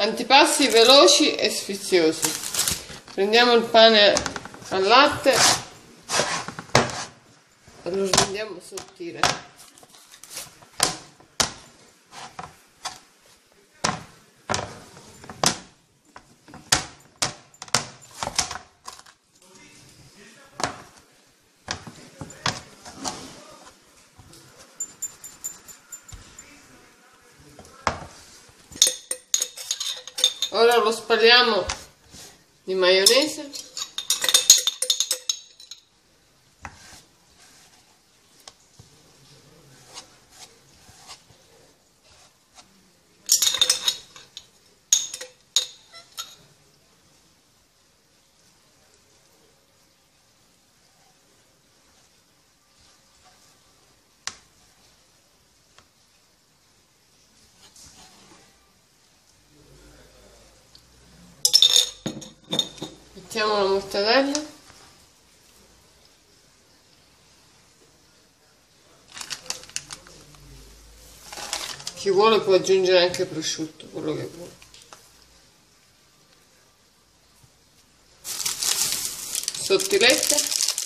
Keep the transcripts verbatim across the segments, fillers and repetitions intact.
Antipasti veloci e sfiziosi. Prendiamo il pane al latte e lo rendiamo sottile. Ora lo spalliamo di maionese. Mettiamo la mortadella. Chi vuole può aggiungere anche prosciutto, quello che vuole. Sottilette.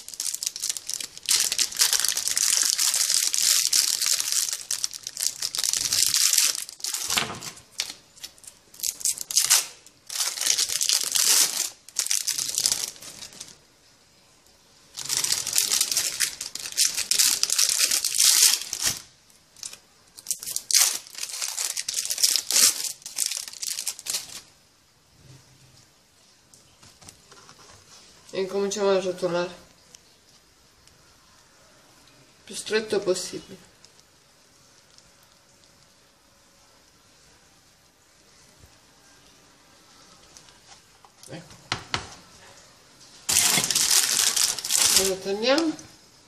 E incominciamo a rotolare il più stretto possibile. Ecco, lo tagliamo.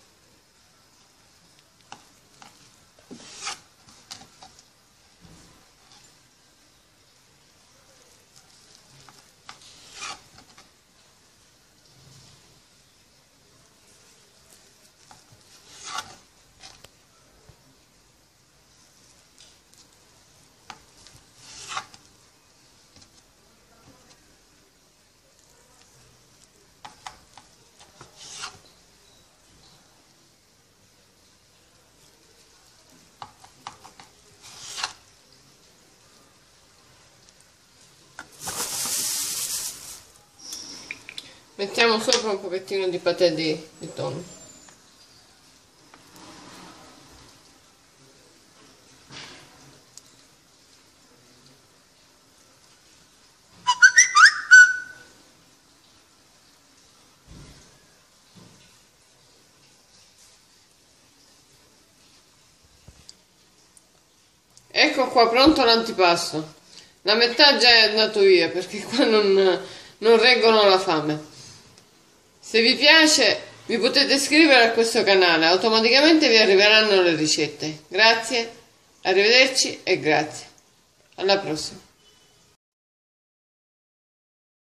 Mettiamo sopra un pochettino di patè di, di tonno. Ecco qua pronto l'antipasto. La metà già è andato via perché qua non, non reggono la fame. Se vi piace vi potete iscrivere a questo canale, automaticamente vi arriveranno le ricette. Grazie, arrivederci e grazie. Alla prossima.